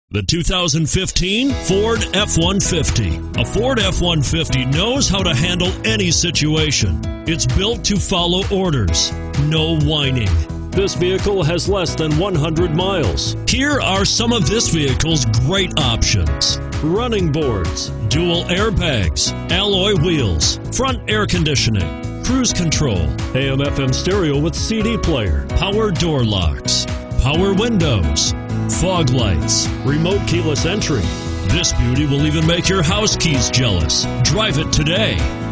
The 2015 Ford F-150. A Ford F-150 knows how to handle any situation. It's built to follow orders, no whining. This vehicle has less than 100 miles. Here are some of this vehicle's great options: running boards, dual airbags, alloy wheels, front air conditioning, cruise control, AM/FM stereo with CD player, power door locks, power windows, fog lights, remote keyless entry. This beauty will even make your house keys jealous. Drive it today.